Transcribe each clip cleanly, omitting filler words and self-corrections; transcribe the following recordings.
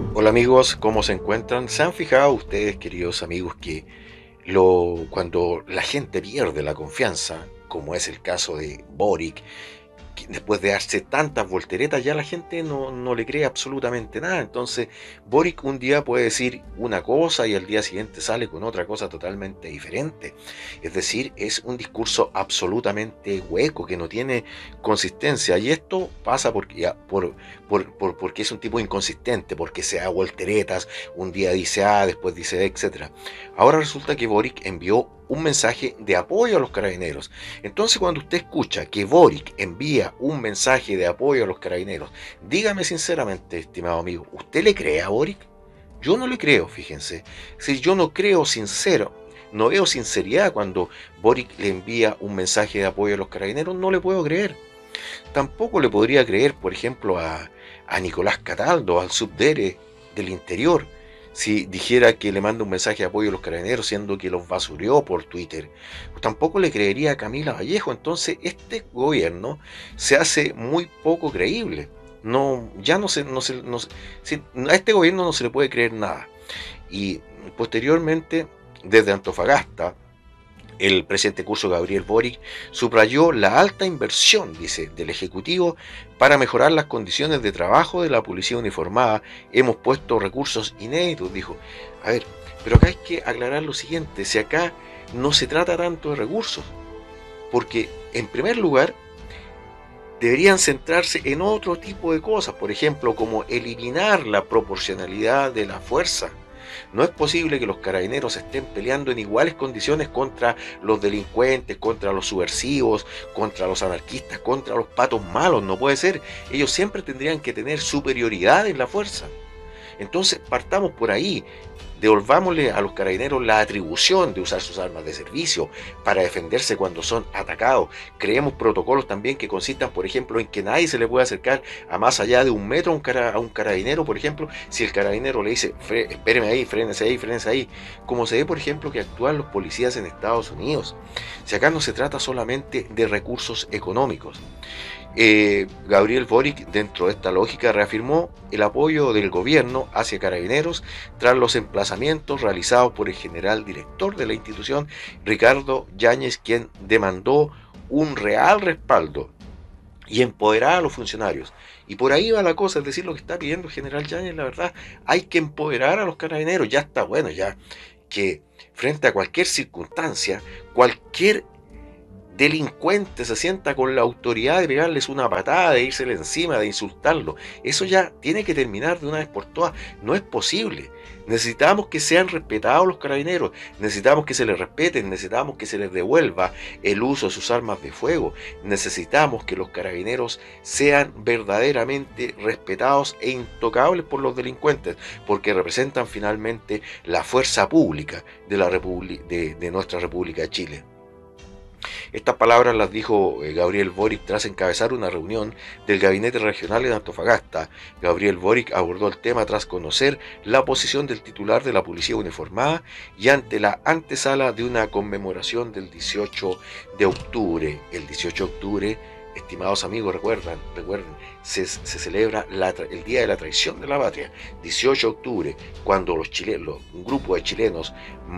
Hola amigos, ¿cómo se encuentran? ¿Se han fijado ustedes, queridos amigos, que cuando la gente pierde la confianza, como es el caso de Boric, que después de darse tantas volteretas ya la gente no le cree absolutamente nada? Entonces Boric un día puede decir una cosa y al día siguiente sale con otra cosa totalmente diferente. Es decir, es un discurso absolutamente hueco que no tiene consistencia, y esto pasa porque es un tipo inconsistente, porque se da volteretas, un día dice A, después dice B, etc. Ahora resulta que Boric envió un mensaje de apoyo a los carabineros. Entonces, cuando usted escucha que Boric envía un mensaje de apoyo a los carabineros, dígame sinceramente, estimado amigo, ¿usted le cree a Boric? Yo no le creo, fíjense. Si yo no creo sincero, no veo sinceridad cuando Boric le envía un mensaje de apoyo a los carabineros, no le puedo creer. Tampoco le podría creer, por ejemplo, a Nicolás Cataldo, al subdere del Interior, si dijera que le manda un mensaje de apoyo a los carabineros, siendo que los basureó por Twitter. Tampoco le creería a Camila Vallejo. Entonces, este gobierno se hace muy poco creíble. No, ya a este gobierno no se le puede creer nada. Y posteriormente, desde Antofagasta, el presidente curso Gabriel Boric subrayó la alta inversión, dice, del Ejecutivo para mejorar las condiciones de trabajo de la policía uniformada. Hemos puesto recursos inéditos, dijo. A ver, pero acá hay que aclarar lo siguiente: si acá no se trata tanto de recursos, porque en primer lugar deberían centrarse en otro tipo de cosas, por ejemplo, como eliminar la proporcionalidad de la fuerza. No es posible que los carabineros estén peleando en iguales condiciones contra los delincuentes, contra los subversivos, contra los anarquistas, contra los patos malos. No puede ser. Ellos siempre tendrían que tener superioridad en la fuerza. Entonces partamos por ahí. Devolvámosle a los carabineros la atribución de usar sus armas de servicio para defenderse cuando son atacados. Creemos protocolos también que consistan, por ejemplo, en que nadie se le puede acercar a más allá de un metro a un carabinero, por ejemplo, si el carabinero le dice, espéreme ahí, frénese ahí, como se ve, por ejemplo, que actúan los policías en Estados Unidos. Si acá no se trata solamente de recursos económicos. Gabriel Boric, dentro de esta lógica, reafirmó el apoyo del gobierno hacia Carabineros tras los emplazamientos realizados por el general director de la institución, Ricardo Yáñez, quien demandó un real respaldo y empoderar a los funcionarios. Y por ahí va la cosa, es decir, lo que está pidiendo el general Yáñez, la verdad, hay que empoderar a los carabineros. Ya está bueno, ya que frente a cualquier circunstancia, cualquier delincuente se sienta con la autoridad de pegarles una patada, de írsele encima, de insultarlo. Eso ya tiene que terminar de una vez por todas. No es posible. Necesitamos que sean respetados los carabineros, necesitamos que se les respeten, necesitamos que se les devuelva el uso de sus armas de fuego, necesitamos que los carabineros sean verdaderamente respetados e intocables por los delincuentes, porque representan finalmente la fuerza pública de, de nuestra República de Chile. Estas palabras las dijo Gabriel Boric tras encabezar una reunión del Gabinete Regional en Antofagasta. Gabriel Boric abordó el tema tras conocer la posición del titular de la Policía Uniformada y ante la antesala de una conmemoración del 18 de octubre. El 18 de octubre, estimados amigos, recuerden, se celebra el Día de la Traición de la Patria, 18 de octubre, cuando los chilenos, un grupo de chilenos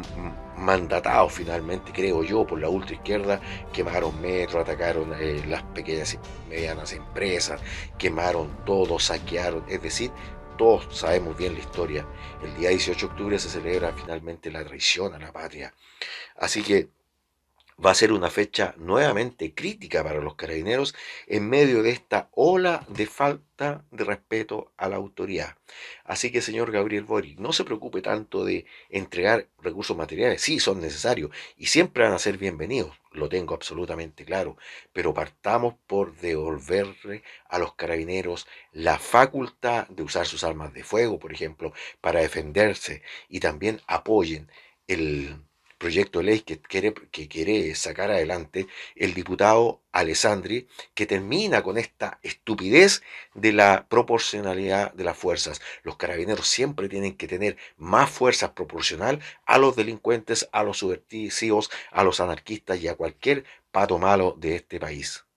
mandatados finalmente, creo yo, por la ultraizquierda, quemaron metro, atacaron las pequeñas y medianas empresas, quemaron todo, saquearon, es decir, todos sabemos bien la historia. El día 18 de octubre se celebra finalmente la traición a la patria. Así que va a ser una fecha nuevamente crítica para los carabineros en medio de esta ola de falta de respeto a la autoridad. Así que, señor Gabriel Boric, no se preocupe tanto de entregar recursos materiales. Sí, son necesarios y siempre van a ser bienvenidos, lo tengo absolutamente claro, pero partamos por devolverle a los carabineros la facultad de usar sus armas de fuego, por ejemplo, para defenderse, y también apoyen el proyecto de ley que quiere sacar adelante el diputado Alessandri, que termina con esta estupidez de la proporcionalidad de las fuerzas. Los carabineros siempre tienen que tener más fuerzas proporcional a los delincuentes, a los subversivos, a los anarquistas y a cualquier pato malo de este país.